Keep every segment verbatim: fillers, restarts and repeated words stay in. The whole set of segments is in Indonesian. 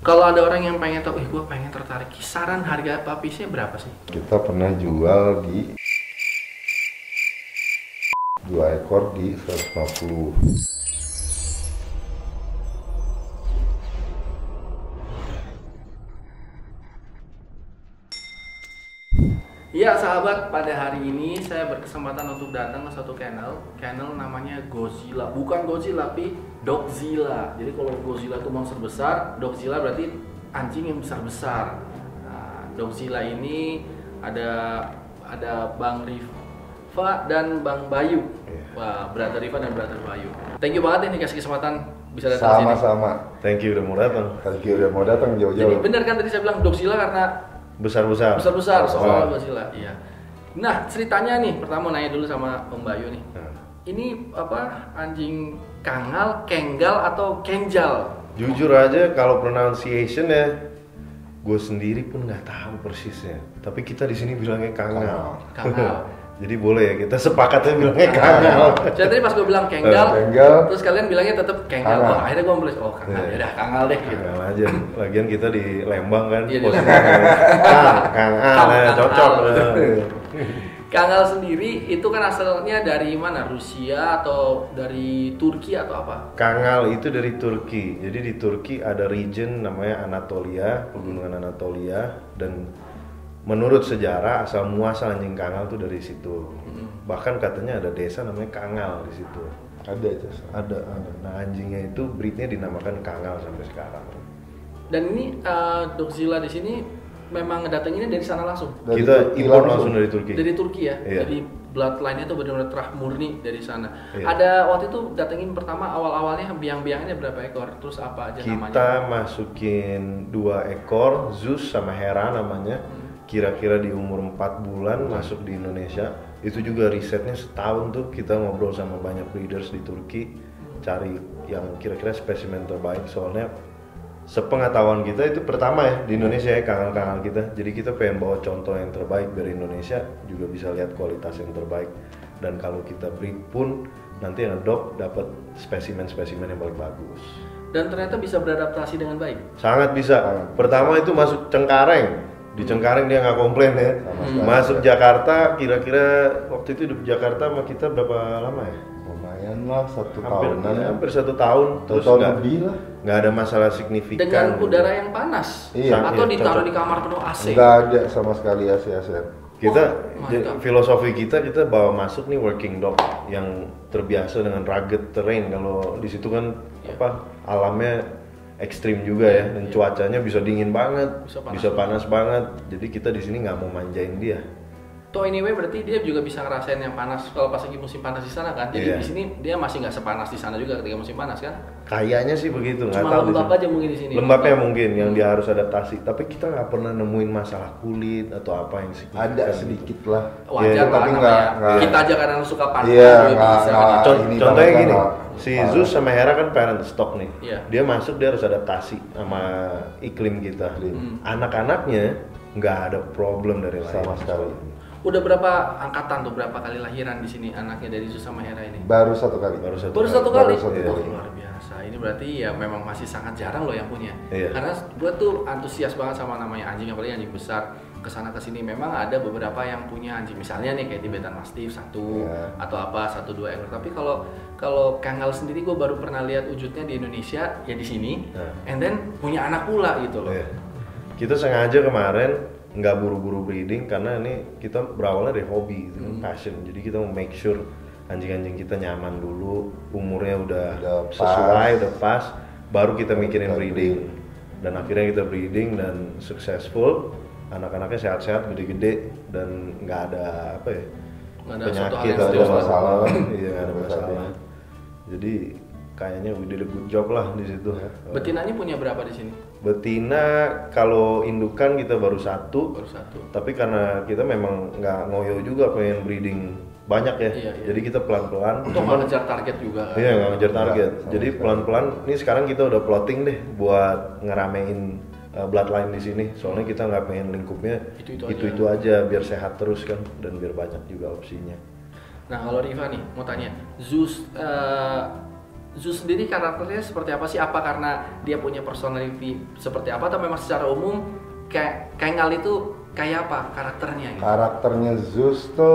Kalau ada orang yang pengen tahu, eh gue pengen tertarik, kisaran harga papisnya berapa sih? Kita pernah jual di dua ekor di seratus lima puluh. Ya sahabat, pada hari ini saya berkesempatan untuk datang ke satu channel Channel namanya Godzilla. Bukan Godzilla, tapi Dogzilla. Jadi kalau Godzilla itu monster besar, Dogzilla berarti anjing yang besar-besar. Nah, Dogzilla ini ada ada Bang Riva dan Bang Bayu. Wah, brother Riva dan brother Bayu. Thank you banget ini kasih kesempatan bisa datang sini. Sama-sama. Thank you udah mau datang. Thank you udah mau datang Jadi jauh-jauh. benar kan tadi saya bilang Dogzilla karena Besar-besar. besar-besar soal Oh. Godzilla, iya. Nah, ceritanya nih, pertama nanya dulu sama Om Bayu nih. Nah, Ini apa anjing kangal, kenggal atau kenjal? jujur aja kalau pronunciation ya, gue sendiri pun nggak tahu persisnya. Tapi kita di sini bilangnya kangal. Kangal. Jadi boleh ya kita sepakatnya bilangnya kangal. Saya tadi pas gue bilang kenggal, Kenggal. terus kalian bilangnya tetap kenggal. Kangal. Wah, akhirnya gue nulis oh kangal. Iya. Ya udah kangal deh gitu. Kangal aja. Lagian kita di Lembang kan. Iya, di posisinya. Kang, kangal, Kang- ya, cocok. kangal. Kangal sendiri itu kan asalnya dari mana? Rusia atau dari Turki atau apa? Kangal itu dari Turki. Jadi di Turki ada region namanya Anatolia, pegunungan Anatolia, dan menurut sejarah asal muasal anjing kangal tuh dari situ. Bahkan katanya ada desa namanya Kangal di situ. Ada aja. Ada, ada. Nah anjingnya itu breednya dinamakan Kangal sampai sekarang. Dan ini uh, Dogzilla di sini memang ngedatenginnya dari sana langsung. Dari Kita Turki impor langsung. langsung dari Turki. Dari Turki ya. Iya. Jadi bloodline-nya tuh benar-benar terah murni dari sana. Iya. Ada waktu itu datengin pertama awal-awalnya biang-biangnya berapa ekor? Terus apa aja Kita namanya? masukin dua ekor Zeus sama Hera namanya. Kira-kira di umur empat bulan masuk di Indonesia. Itu juga risetnya setahun tuh kita ngobrol sama banyak breeders di Turki, cari yang kira-kira spesimen terbaik. Soalnya sepengetahuan kita itu pertama ya di Indonesia ya kangal-kangal kita. Jadi kita pengen bawa contoh yang terbaik dari Indonesia, juga bisa lihat kualitas yang terbaik. Dan kalau kita breed pun nanti yang adopt dapat spesimen-spesimen yang paling bagus. Dan ternyata bisa beradaptasi dengan baik. Sangat bisa. Pertama itu masuk Cengkareng. Di Cengkareng dia nggak komplain ya. Sama sekali. Masuk Jakarta, kira-kira waktu itu di Jakarta sama kita berapa lama ya? Lumayan lah satu Hampir, tahunan. ya, hampir satu tahun. Satu Terus tahun nggak lebih lah. nggak ada masalah signifikan. Dengan gitu. udara yang panas. Iya. Atau Iya, ditaruh cocok. di kamar penuh A C. Enggak ada sama sekali A C A C. Kita Oh, j- mantap. filosofi kita kita bawa masuk nih working dog yang terbiasa dengan rugged terrain. Kalau di situ kan Iya. apa alamnya ekstrim juga ya, dan Iya. cuacanya bisa dingin banget, Bisa bisa panas panas, banget. Jadi kita di sini nggak mau manjain dia. Toh anyway berarti dia juga bisa ngerasain yang panas kalau pas lagi musim panas di sana kan. Jadi Iya. di sini dia masih nggak sepanas di sana juga ketika musim panas kan. Kayaknya sih begitu, nggak Cuma tahu. di lembab sini. aja mungkin di sini. Lembabnya mungkin yang Hmm. dia harus adaptasi. Tapi kita nggak pernah nemuin masalah kulit atau apa yang signifikan. Ada gitu. sedikit lah. Wajar Iya, lah tapi namanya. nggak- nggak- Kita aja kadang suka panas Iya, juga nggak- bisa. nggak- kan. Con- ini contohnya banget gini, nggak- si nggak- Zeus sama Hera kan parent stock nih. Iya. Dia masuk dia harus adaptasi sama iklim kita. Iklim. Hmm. Anak-anaknya nggak ada problem dari lain. Sama sekali. Udah berapa angkatan tuh, berapa kali lahiran di sini anaknya dari Zeus sama Hera ini? Baru satu kali. Baru satu. Baru kali. satu kali? Baru satu Wah, kali. luar biasa. Ini berarti ya memang masih sangat jarang loh yang punya. Iya. Karena gue tuh antusias banget sama namanya anjing, apalagi anjing besar. Kesana kesini memang ada beberapa yang punya anjing, misalnya nih kayak Tibetan Mastiff satu Iya. atau apa satu dua ekor. Tapi kalau kalau Kangal sendiri gue baru pernah lihat wujudnya di Indonesia ya di sini, Nah. and then punya anak pula gitu loh. Iya. Kita sengaja kemarin nggak buru-buru breeding karena ini kita berawalnya dari hobi, gitu, Hmm. passion. Jadi kita mau make sure anjing-anjing kita nyaman dulu, umurnya udah, Udah sesuai, pas. udah pas, baru kita mikirin Kita breeding. breeding. Dan akhirnya kita breeding dan successful, anak-anaknya sehat-sehat, gede-gede dan nggak ada apa ya Nggak ada suatu hal penyakit yang atau serius lah. masalah. iya nggak ada masalah. Jadi kayaknya we did a good job lah di situ. Betinanya punya berapa di sini? Betina kalau indukan kita baru satu, Baru satu. tapi karena kita memang nggak ngoyo juga pengen breeding banyak ya, Iya, iya. jadi kita pelan-pelan. Untuk nggak ngejar target juga kan? Iya nggak ngejar target, Sama jadi sekali. pelan-pelan. Ini sekarang kita udah plotting deh buat ngeramein uh, bloodline di sini. Soalnya kita nggak pengen lingkupnya Itu-itu itu-itu aja. biar sehat terus kan, dan biar banyak juga opsinya. Nah kalau Riva nih mau tanya, Zeus eh, Zeus sendiri karakternya seperti apa sih? Apa karena dia punya personality seperti apa atau memang secara umum kayak Kengal itu kayak apa karakternya gitu? Karakternya Zeus tuh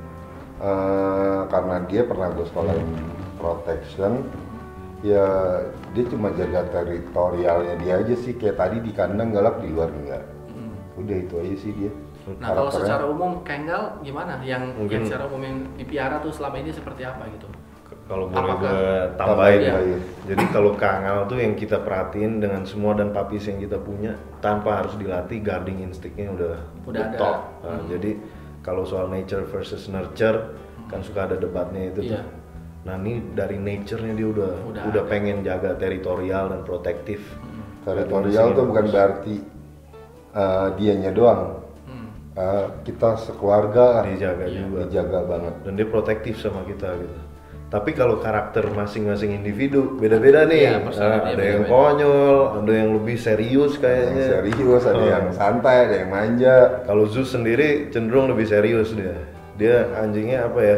uh, karena dia pernah gue sekolahin protection, ya dia cuma jaga teritorialnya dia aja sih, kayak tadi di kandang galak, di luar enggak. Hmm. Udah itu aja sih dia. Nah kalau secara umum Kengal gimana? Yang, Mungkin, yang secara umum yang dipiara tuh selama ini seperti apa gitu? Kalau boleh Apakah- gue tambahin Iya. ya. Jadi kalau Kangal tuh yang kita perhatiin dengan semua dan papis yang kita punya tanpa harus dilatih, guarding instingnya udah Udah ada. top. Nah, Hmm. Jadi kalau soal nature versus nurture kan suka ada debatnya itu Iya. tuh. Nah ini dari nature-nya dia udah Udah udah, ada. pengen jaga teritorial dan protektif. Teritorial tuh bukan berarti uh, dianya doang. Hmm. Uh, kita sekeluarga Dijaga Iya. juga. dijaga banget. Dan dia protektif sama kita gitu. Tapi kalau karakter masing-masing individu beda-beda nih. Iya, personality Nah, ada yang beda-beda. konyol, ada yang lebih serius Ada yang kayaknya. serius, ada Oh. yang santai, ada yang manja. Kalau Zeus sendiri cenderung lebih serius dia. Dia anjingnya apa ya?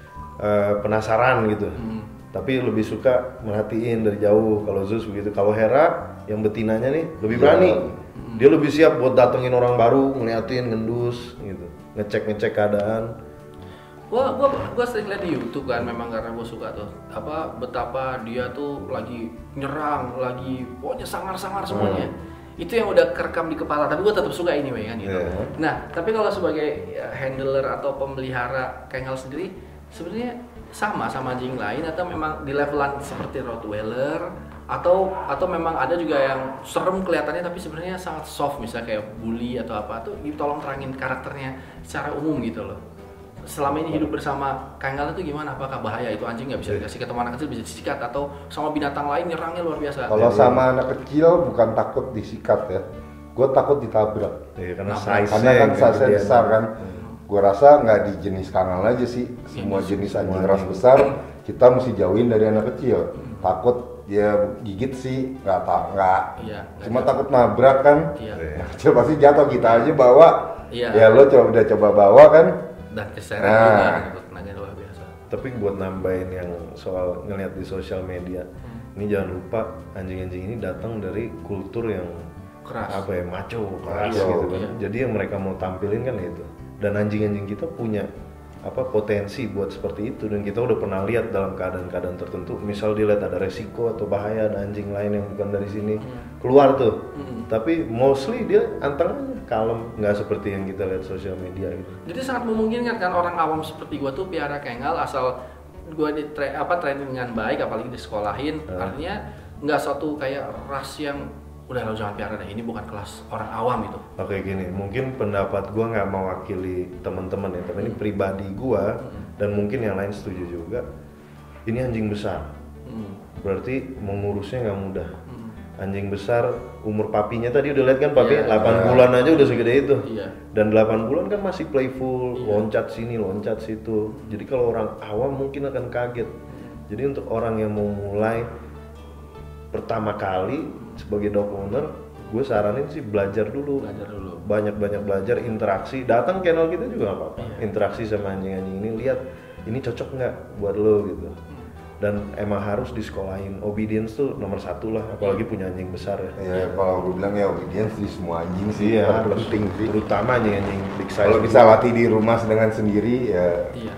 eh, penasaran gitu. Hmm. Tapi lebih suka merhatiin dari jauh. Kalau Zeus begitu. Kalau Hera yang betinanya nih lebih Iya. berani. Dia lebih siap buat datengin orang baru, ngeliatin, ngendus gitu. Ngecek-ngecek keadaan. Gua, gua, gua sering lihat di YouTube kan, memang karena gua suka tuh apa betapa dia tuh lagi nyerang, lagi pokoknya sangar-sangar semuanya. Itu yang udah kerekam di kepala, tapi gua tetap suka ini wey, kan gitu. Iya. Nah, tapi kalau sebagai ya, handler atau pemelihara Kengal sendiri, sebenarnya sama sama anjing lain atau memang di levelan seperti Rottweiler atau atau memang ada juga yang serem kelihatannya tapi sebenarnya sangat soft, misalnya kayak bully atau apa tuh, tolong terangin karakternya secara umum gitu loh. Selama ini hidup bersama Kengal itu gimana? Apakah bahaya itu anjing nggak bisa dikasih ke teman anak kecil, bisa disikat atau sama binatang lain nyerangnya luar biasa? Kalau sama anak kecil bukan takut disikat ya, gue takut ditabrak. Iya, karena Nah, size Karena kan size besar kan. Hmm. Gue rasa nggak di jenis Kangal aja sih, semua jenis anjing ras besar kita mesti jauhin dari anak kecil. Takut dia gigit sih, nggak tak nggak. Iya, Cuma nggak takut nabrak kan. Iya. Anak kecil pasti jatuh, kita aja bawa. Iya. Ya lo coba udah coba bawa kan. Dan keseret Nah. juga gitu, tenaganya luar biasa. Tapi buat nambahin yang soal ngeliat di sosial media, ini jangan lupa anjing-anjing ini datang dari kultur yang Keras. apa ya, maco, keras Maco, gitu kan. iya. Jadi yang mereka mau tampilin kan itu. Dan anjing-anjing kita punya apa potensi buat seperti itu, dan kita udah pernah lihat dalam keadaan-keadaan tertentu, misal dilihat ada resiko atau bahaya ada anjing lain yang bukan dari sini keluar tuh. Hmm. Tapi mostly dia anteng aja, kalem, nggak seperti yang kita lihat sosial media gitu. Jadi sangat memungkinkan kan orang awam seperti gua tuh piara Kengal asal gua di tra- apa training dengan baik, apalagi disekolahin, Hmm. artinya nggak suatu kayak ras yang udah lo jangan piara deh, ini bukan kelas orang awam gitu. Oke gini, mungkin pendapat gua nggak mewakili teman-teman ya, tapi ini pribadi gua dan mungkin yang lain setuju juga. Ini anjing besar, Hmm. berarti mengurusnya nggak mudah. Hmm. Anjing besar, umur papinya tadi udah lihat kan, papi Iya. delapan bulan aja udah segede itu. Iya. Dan delapan bulan kan masih playful, Iya. loncat sini, loncat situ. Jadi kalau orang awam mungkin akan kaget. Jadi untuk orang yang mau mulai pertama kali sebagai dog owner, gue saranin sih belajar dulu. Belajar dulu. Banyak-banyak belajar, interaksi. Datang channel kita juga nggak apa-apa. Iya. Interaksi sama anjing-anjing ini, lihat ini cocok nggak buat lo gitu. Dan emang harus disekolahin. Obedience tuh nomor satu lah, apalagi punya anjing besar ya. Ya kalau gue bilang ya obedience di semua anjing sih, Iya, yang penting sih. Terutama anjing-anjing big size. Kalau bisa latih di rumah dengan sendiri ya Iya.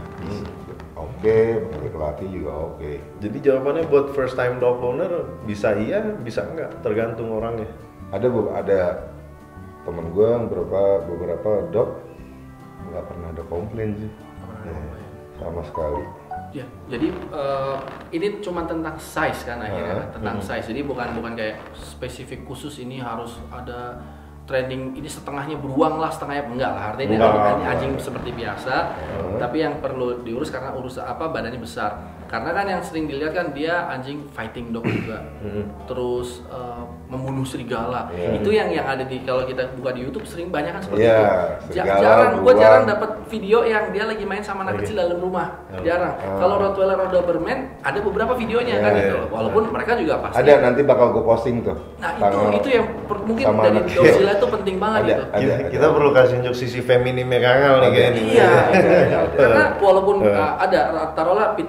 oke, boleh latih juga oke. Jadi jawabannya buat first time dog owner bisa iya, bisa enggak, tergantung orangnya. Ada bu- ada temen gue beberapa beberapa dog nggak pernah ada komplain sih. pernah ada Ya, komplain. sama sekali. Ya, jadi eh, ini cuma tentang size kan akhirnya, Ah, tentang size. Jadi bukan bukan kayak spesifik khusus ini harus ada training ini setengahnya beruang lah, setengahnya enggak lah. Artinya ini Enggak, anjing, enggak. anjing seperti biasa, tapi yang perlu diurus karena urus apa badannya besar. Karena kan yang sering dilihat kan dia anjing fighting dog juga, terus eh, membunuh serigala. Iya. Itu yang yang ada di kalau kita buka di YouTube sering banyak kan seperti Iya, itu. Ja- serigala, jarang, gua beruang. jarang dapat video yang dia lagi main sama anak Oke. kecil dalam rumah. Oh. Jarang. Ah. Kalau Rottweiler atau Doberman ada beberapa videonya Iya, kan iya, gitu loh. Walaupun mereka juga pasti. Ada nanti bakal gue posting tuh. Nah itu Tanggal- itu yang per- mungkin sama dari anak. Godzilla itu penting banget Ada, gitu. ada. kita, kita perlu kasih unjuk sisi feminimnya Kangal nih Ada. kayaknya nih. Iya, karena walaupun Eh. uh, ada taruhlah pitbull punya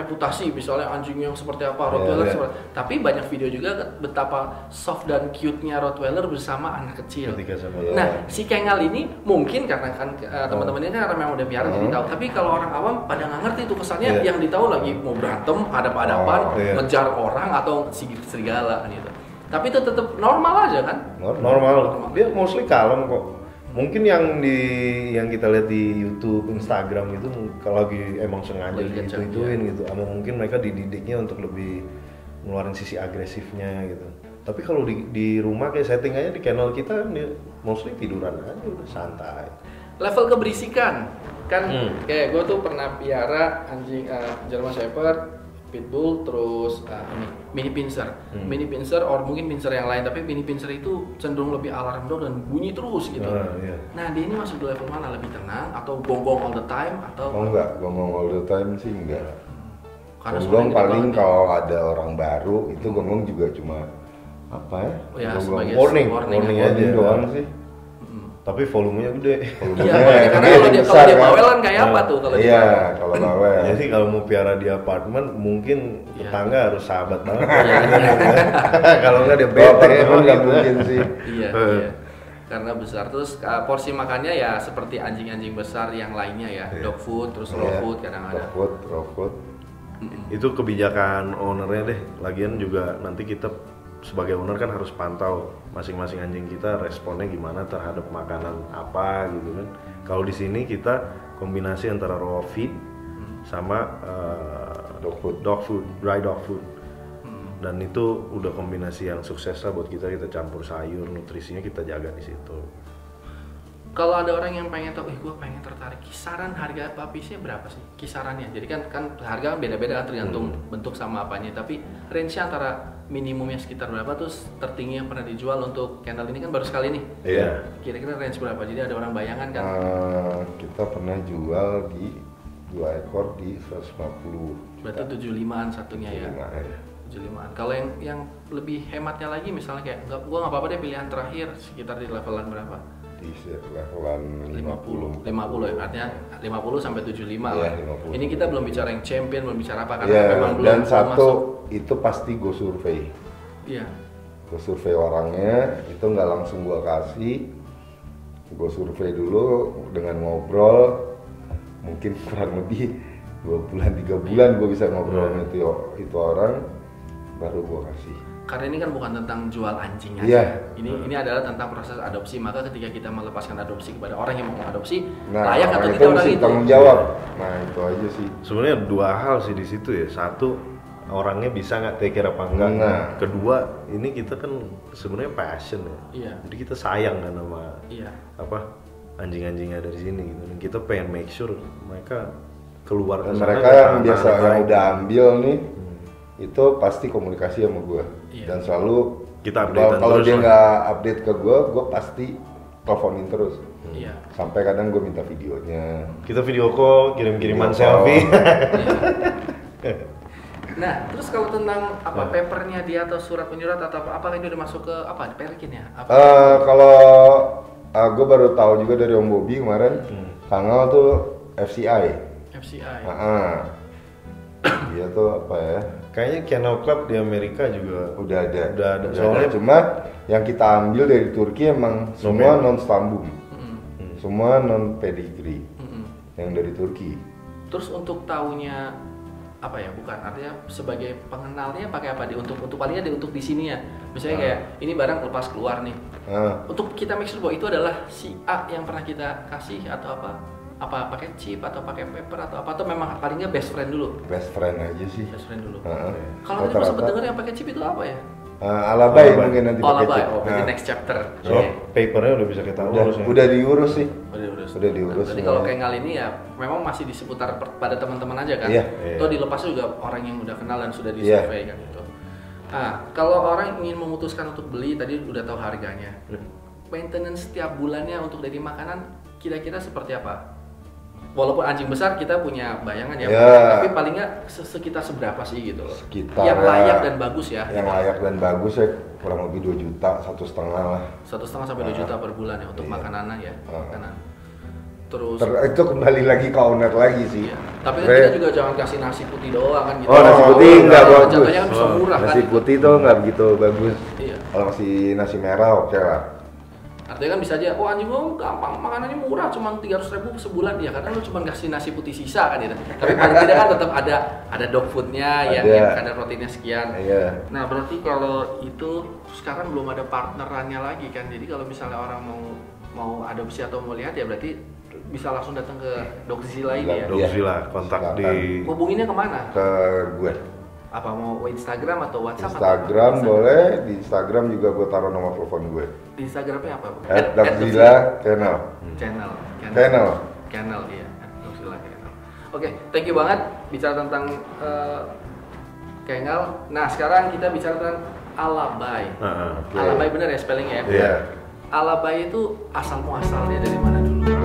reputasi, misalnya anjing yang seperti apa, Rottweiler yeah, yeah. seperti, tapi banyak video juga betapa soft dan cute-nya Rottweiler bersama anak kecil. Ketika sama Iya. Nah, si Kengal ini mungkin karena kan uh, teman-teman ini kan karena memang udah piara Hmm. jadi tahu. Tapi kalau orang awam pada nggak ngerti tuh kesannya Iya. yang ditahu lagi mau berantem, hadap-hadapan, Oh, iya. ngejar orang atau sigit serigala gitu. Tapi itu tetap normal aja kan? normal. Dia mostly kalem kok. Mungkin yang di yang kita lihat di YouTube, Instagram itu kalau lagi emang sengaja Lagi kencang, gitu-gituin gitu. Ama mungkin mereka dididiknya untuk lebih ngeluarin sisi agresifnya gitu. Tapi kalau di, di rumah kayak setting aja di channel kita kan dia mostly tiduran aja udah santai. Level keberisikan kan Hmm. kayak gue tuh pernah piara anjing uh, German Shepherd, Pitbull, terus uh, ini mini pincer, Hmm. mini pincer, or mungkin pincer yang lain. Tapi mini pincer itu cenderung lebih alarm dog dan bunyi terus gitu. Ah, iya. Nah dia ini masuk di level mana? Lebih tenang atau gonggong all the time atau? Oh enggak, gonggong all the time sih enggak. Karena Gonggong suaranya gede paling banget. kalau ada orang baru itu gonggong juga cuma apa ya? Oh ya, Gonggong sebagai warning, warning, warning ya. aja. warning doang sih. Tapi volumenya gede. Iya, makanya karena kalau dia kalau dia bawel kan kayak apa tuh kalau dia Iya, bawel? kalau bawel. Jadi kalau mau piara di apartemen mungkin Iya. tetangga harus sahabat banget. Iya. Kalau nggak dia Kalau bete apartemen emang nggak gitu. mungkin sih. Iya, Eh. iya. Karena besar terus uh, porsi makannya ya seperti anjing-anjing besar yang lainnya ya, Iya. dog food terus raw Iya, food kadang ada. raw food, raw food. Itu kebijakan ownernya deh. Lagian juga nanti kita sebagai owner kan harus pantau masing-masing anjing kita responnya gimana terhadap makanan apa gitu kan. Kalau di sini kita kombinasi antara raw feed sama uh, Dog food. dog food, dry dog food. Hmm. Dan itu udah kombinasi yang sukses lah buat kita. Kita campur sayur, nutrisinya kita jaga di situ. Kalau ada orang yang pengen tahu, eh gue pengen tertarik, kisaran harga papisnya berapa sih? Kisarannya, jadi kan kan harga beda-beda kan tergantung Hmm. bentuk sama apanya. Tapi range-nya antara minimumnya sekitar berapa, terus tertinggi yang pernah dijual untuk kennel ini kan baru sekali nih. Iya. Kira-kira range berapa? Jadi ada orang bayangan kan? Eh, kita pernah jual di dua ekor di seratus lima puluh juta. Berarti tujuh puluh limaan satunya ya. Lima, ya. tujuh puluh limaan. Kalau yang yang lebih hematnya lagi misalnya kayak nggak, gua nggak apa-apa deh pilihan terakhir sekitar di levelan berapa? Di levelan lima puluh. lima puluh ya, artinya lima puluh sampai tujuh puluh lima lah. Iya, lima puluh. Ini kita belum bicara yang champion, belum bicara apa karena Iya, memang belum dan belum satu masuk. itu pasti gue survei. Iya. Gue survei orangnya, itu nggak langsung gue kasih. Gue survei dulu dengan ngobrol, mungkin kurang lebih dua bulan tiga bulan gue bisa ngobrol sama itu, itu orang, baru gue kasih. Karena ini kan bukan tentang jual anjing aja. Iya. Ini ini adalah tentang proses adopsi. Maka ketika kita melepaskan adopsi kepada orang yang mau adopsi, Nah, layak atau orang tidak itu orang mesti itu. tanggung jawab. Nah itu aja sih. Sebenarnya dua hal sih di situ ya. Satu, orangnya bisa nggak take care apa enggak. Nah. Kedua, ini kita kan sebenarnya passion ya. Iya. Jadi kita sayang kan sama Iya. apa anjing-anjing yang ada di sini gitu. Dan kita pengen make sure mereka keluar ke Dan sana mereka dengan yang anak-anak biasa yang baik. udah ambil nih, itu pasti komunikasi sama gue. Iya. Dan selalu Kita kalau update-an kalau terus dia lah. nggak update ke gue, gue pasti teleponin terus. Iya. Sampai kadang gue minta videonya. Kita video call, kirim-kiriman Video call. selfie. Iya. Nah, terus kalau tentang apa papernya dia atau surat penyurat atau apa, apakah ini udah masuk ke apa? Perkin ya? Apa? Eh, kalau uh, gue baru tahu juga dari Om Bobby kemarin, Hmm. Kangal tuh F C I. F C I. Ah, dia tuh apa ya? Kayaknya Kennel Club di Amerika juga Udah ada. Udah ada. Udah Soalnya- ada. Cuma yang kita ambil dari Turki emang semua non stambum, Mm-mm. semua non pedigree Mm-mm. yang dari Turki. Terus untuk tahunya apa ya? Bukan artinya sebagai pengenalnya pakai apa di untuk untuk palingnya di untuk di sini ya. Misalnya Ah. kayak ini barang lepas keluar nih. Ah, Untuk kita make sure bahwa itu adalah si A yang pernah kita kasih atau apa? Apa pakai chip atau pakai paper atau apa atau memang palingnya best friend dulu? best friend aja sih. Best friend dulu. Ah, ah. Kalau tadi gue sempat dengar yang pakai chip itu apa ya? Ah, Alabai Alabai. mungkin nanti Oh, pakai labai. chip. Oh, berarti Nah, next chapter. so Oke. papernya udah bisa kita udah, urus ya. udah diurus sih. Udah diurus. Udah diurus Jadi semuanya. kalau kayak kali ini ya memang masih di seputar per- pada teman-teman aja kan. Iya. Iya. Atau dilepas juga orang yang udah kenal dan sudah di Iya. survei kan gitu. Nah, kalau orang ingin memutuskan untuk beli tadi udah tahu harganya. Maintenance setiap bulannya untuk dari makanan kira-kira seperti apa? Walaupun anjing besar kita punya bayangan ya, Ya. tapi paling nggak se- sekitar seberapa sih gitu loh. Sekitar yang layak dan bagus ya. Yang layak dan bagus ya kurang lebih dua juta, satu setengah lah. Satu setengah sampai dua Ah. juta per bulan ya untuk Iya. makanan ya, Ah. makanan. terus Ter- itu kembali lagi ke owner lagi sih. iya. Tapi kan Re- kita juga jangan kasih nasi putih doang kan gitu. Oh, nasi putih Oh, nggak nah, bagus. Jatuhnya kan bisa Oh, murah kan. Nasi itu. putih tuh nggak begitu bagus. Iya. Kalau masih nasi merah oke lah. Artinya kan bisa aja, oh anjing gua gampang makanannya murah, cuma tiga ratus ribu sebulan ya karena lu cuma kasih nasi putih sisa kan gitu. Tapi paling tidak kan tetap ada ada dog foodnya yang, Ada. yang kadar proteinnya sekian. Iya. Nah berarti kalau itu sekarang belum ada partnerannya lagi kan, jadi kalau misalnya orang mau mau adopsi atau mau lihat ya berarti bisa langsung datang ke Dogzilla ini ya. Dogzilla, kontak Silakan. di Hubunginnya kemana? Ke gue. Apa mau Instagram atau WhatsApp? Instagram atau boleh, di Instagram juga gue taruh nomor telepon gue. Di Instagramnya apa? At Dogzilla Channel. Channel. Channel. Channel iya. At Dogzilla Channel. Oke, thank you banget bicara tentang uh, Kennel. Nah sekarang kita bicara tentang Alabai. Heeh. Oke. Alabai bener ya spellingnya ya? Iya. Alabai itu asal muasalnya dari mana dulu?